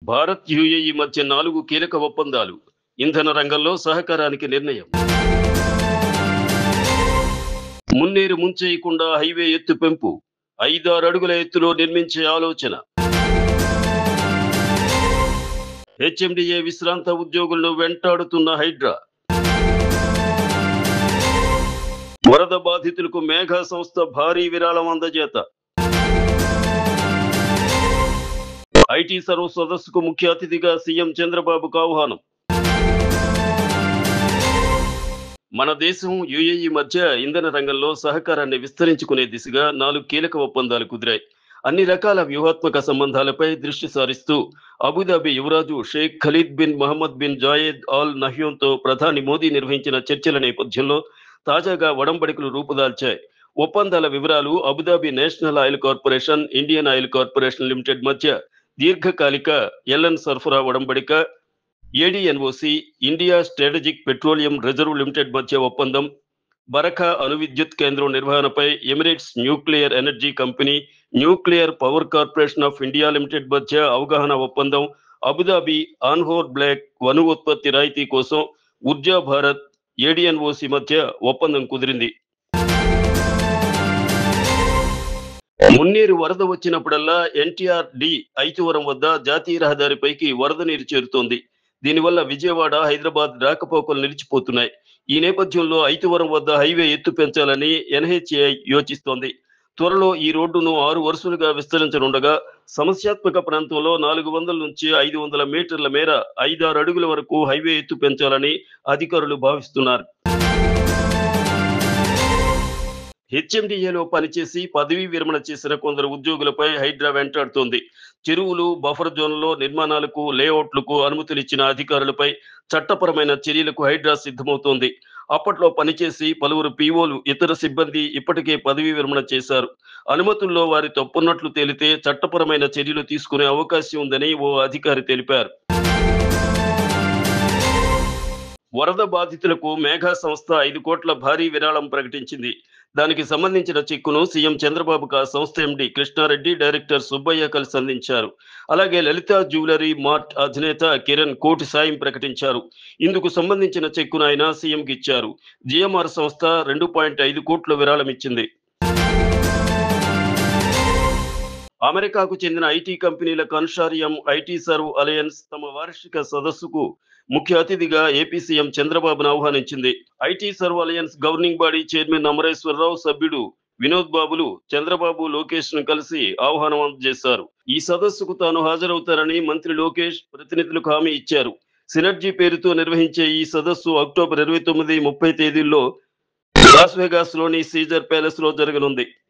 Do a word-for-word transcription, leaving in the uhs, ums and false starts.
Bharat UAE మధ్య నాలుగు కీలక ఒప్పందాలు. ఇంధన రంగంలో సహకారానికి నిర్ణయం. మున్నేరు ముంచేయకుండా హైవే ఎత్తు పెంపు. ఐదారు అడుగుల ఎత్తులో నిర్మించే ఆలోచన. హెచ్ఎండిఏ విశ్రాంత ఉద్యోగులను వెంటాడుతున్న హైడ్రా. వరద బాధితులకు మేఘా సంస్థ భారీ విరాళం అందజేత. ఐటీ సర్వ సదస్సుకు ముఖ్య అతిథిగా సీఎం చంద్రబాబుకు ఆహ్వానం. మన దేశం యుఏఈ మధ్య ఇంధన రంగంలో సహకారాన్ని విస్తరించుకునే దిశగా నాలుగు కీలక ఒప్పందాలు కుదిరాయి. అన్ని రకాల వ్యూహాత్మక సంబంధాలపై దృష్టి సారిస్తూ అబుదాబి యువరాజు Sheikh Khalid bin Mohammed bin Zayed Al నహ్యాన్తో ప్రధాని మోదీ నిర్వహించిన చర్చల నేపథ్యంలో తాజాగా ఒడంబడికలు రూపుదాల్చాయి. ఒప్పందాల వివరాలు Abu Dhabi national oil corporation, Indian oil corporation limited మధ్య దీర్ఘకాలిక ఎల్ఎన్ సరఫరా ఒడంబడిక, ADNOC, India strategic petroleum reserve limited మధ్య ఒప్పందం, బరఖా అణు విద్యుత్ కేంద్రం నిర్వహణపై Emirates nuclear energy company, nuclear power corporation of India limited మధ్య అవగాహన ఒప్పందం, అబుదాబి ఆన్హోర్ బ్లాక్ వను ఉత్పత్తి రాయితీ కోసం ఉర్జా భారత్, ఏడీఎన్ఓసి మధ్య ఒప్పందం కుదిరింది. మున్నేరు వరద వచ్చినప్పుడల్లా ఎన్టీఆర్ డి ఐతువరం వద్ద జాతీయ రహదారిపైకి వరద నీరు చేరుతోంది. దీనివల్ల విజయవాడ, హైదరాబాద్ రాకపోకలు నిలిచిపోతున్నాయి. ఈ నేపథ్యంలో ఐతువరం వద్ద హైవే ఎత్తు పెంచాలని ఎన్హెచ్ఏఐ యోచిస్తోంది. త్వరలో ఈ రోడ్డును ఆరు వరుసలుగా విస్తరించనుండగా సమస్యాత్మక ప్రాంతంలో నాలుగు వందల నుంచి ఐదు వందల మీటర్ల మేర ఐదారు అడుగుల వరకు హైవే ఎత్తు పెంచాలని అధికారులు భావిస్తున్నారు. హెచ్ఎండిఏలో పనిచేసి పదవీ విరమణ చేసిన కొందరు ఉద్యోగులపై హైడ్రా వెంటాడుతోంది. చెరువులు, బఫర్ జోన్లలో నిర్మాణాలకు, లేఅవుట్లకు అనుమతులిచ్చిన అధికారులపై చట్టపరమైన చర్యలకు హైడ్రా సిద్ధమవుతోంది. అప్పట్లో పనిచేసి పలువురు పీఓలు, ఇతర సిబ్బంది ఇప్పటికే పదవీ విరమణ చేశారు. అనుమతుల్లో వారి తప్పున్నట్లు తేలితే చట్టపరమైన చర్యలు తీసుకునే అవకాశం ఉందని ఓ అధికారి తెలిపారు. వరద బాధితులకు మేఘా సంస్థ ఐదు కోట్ల భారీ విరాళం ప్రకటించింది. దానికి సంబంధించిన చెక్కును సీఎం చంద్రబాబుకు ఆ సంస్థ ఎండీ కృష్ణారెడ్డి, డైరెక్టర్ సుబ్బయ్య కలిసి అందించారు. అలాగే లలిత జ్యువెలరీ మార్ట్ అధినేత కిరణ్ కోటి సాయం ప్రకటించారు. ఇందుకు సంబంధించిన చెక్కును ఆయన సీఎంకి ఇచ్చారు. జిఎంఆర్ సంస్థ రెండు పాయింట్ ఐదు కోట్ల విరాళం ఇచ్చింది. అమెరికాకు చెందిన ఐటీ కంపెనీల కన్సార్టియం ఐటీ సర్వ్ అలయన్స్ తమ వార్షిక సదస్సుకు ముఖ్య అతిథిగా ఏపీ సీఎం చంద్రబాబును ఆహ్వానించింది. IT serve alliance governing body chairman Amareswara Rao, సభ్యుడు వినోద్ బాబులు చంద్రబాబు, లోకేష్ ను కలిసి ఆహ్వానం అందజేశారు. ఈ సదస్సుకు తాను హాజరవుతారని మంత్రి లోకేష్ ప్రతినిధులకు హామీ ఇచ్చారు. సినర్జీ పేరుతో నిర్వహించే ఈ సదస్సు అక్టోబర్ ఇరవై తొమ్మిది, ముప్పై తేదీల్లో లాస్ వెగాస్ లోని సీజర్ ప్యాలెస్ లో జరగనుంది.